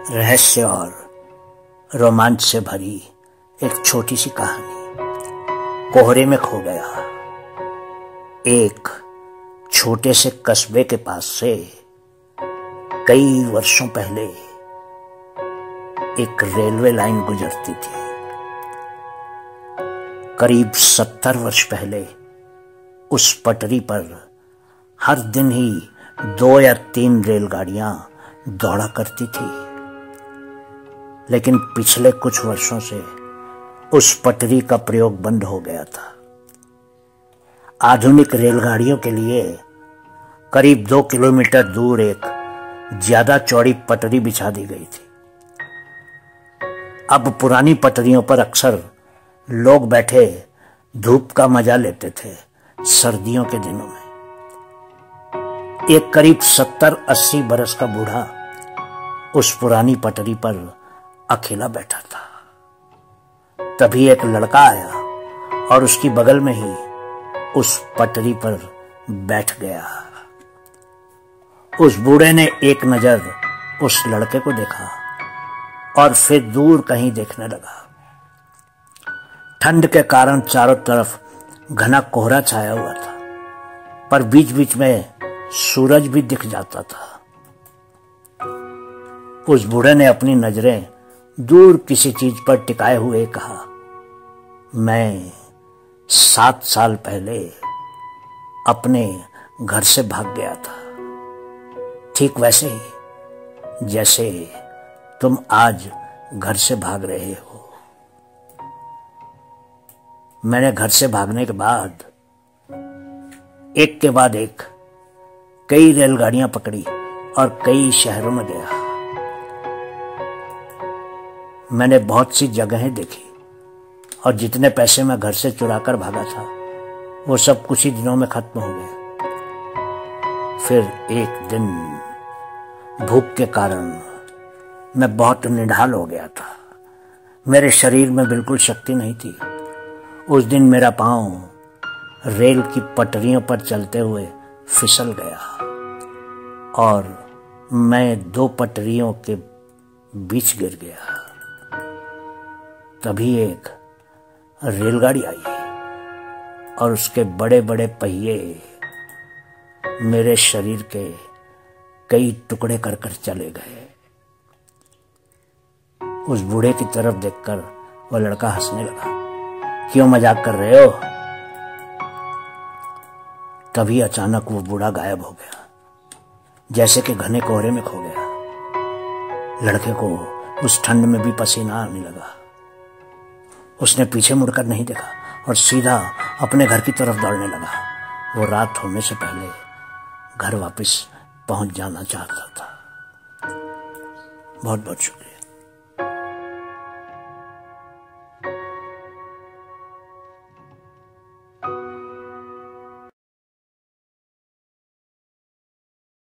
रहस्य और रोमांच से भरी एक छोटी सी कहानी। कोहरे में खो गया। एक छोटे से कस्बे के पास से कई वर्षों पहले एक रेलवे लाइन गुजरती थी। करीब 70 वर्ष पहले उस पटरी पर हर दिन ही 2 या 3 रेलगाड़ियां दौड़ा करती थी। लेकिन पिछले कुछ वर्षों से उस पटरी का प्रयोग बंद हो गया था। आधुनिक रेलगाड़ियों के लिए करीब 2 किलोमीटर दूर एक ज्यादा चौड़ी पटरी बिछा दी गई थी। अब पुरानी पटरियों पर अक्सर लोग बैठे धूप का मजा लेते थे सर्दियों के दिनों में। एक करीब 70-80 बरस का बूढ़ा उस पुरानी पटरी पर अकेला बैठा था। तभी एक लड़का आया और उसकी बगल में ही उस पटरी पर बैठ गया। उस बूढ़े ने एक नजर उस लड़के को देखा और फिर दूर कहीं देखने लगा। ठंड के कारण चारों तरफ घना कोहरा छाया हुआ था, पर बीच बीच में सूरज भी दिख जाता था। उस बूढ़े ने अपनी नजरें दूर किसी चीज पर टिकाए हुए कहा, मैं 7 साल पहले अपने घर से भाग गया था, ठीक वैसे ही जैसे तुम आज घर से भाग रहे हो। मैंने घर से भागने के बाद एक के बाद एक कई रेलगाड़ियां पकड़ी और कई शहरों में गया। मैंने बहुत सी जगहें देखी और जितने पैसे मैं घर से चुराकर भागा था वो सब कुछ ही दिनों में खत्म हो गए। फिर एक दिन भूख के कारण मैं बहुत निढाल हो गया था। मेरे शरीर में बिल्कुल शक्ति नहीं थी। उस दिन मेरा पांव रेल की पटरियों पर चलते हुए फिसल गया और मैं 2 पटरियों के बीच गिर गया। तभी एक रेलगाड़ी आई और उसके बड़े बड़े पहिए मेरे शरीर के कई टुकड़े कर कर चले गए। उस बूढ़े की तरफ देखकर वह लड़का हंसने लगा, क्यों मजाक कर रहे हो? तभी अचानक वो बूढ़ा गायब हो गया, जैसे कि घने कोहरे में खो गया। लड़के को उस ठंड में भी पसीना आने लगा। उसने पीछे मुड़कर नहीं देखा और सीधा अपने घर की तरफ दौड़ने लगा। वो रात होने से पहले घर वापस पहुंच जाना चाहता था। बहुत बहुत शुक्रिया।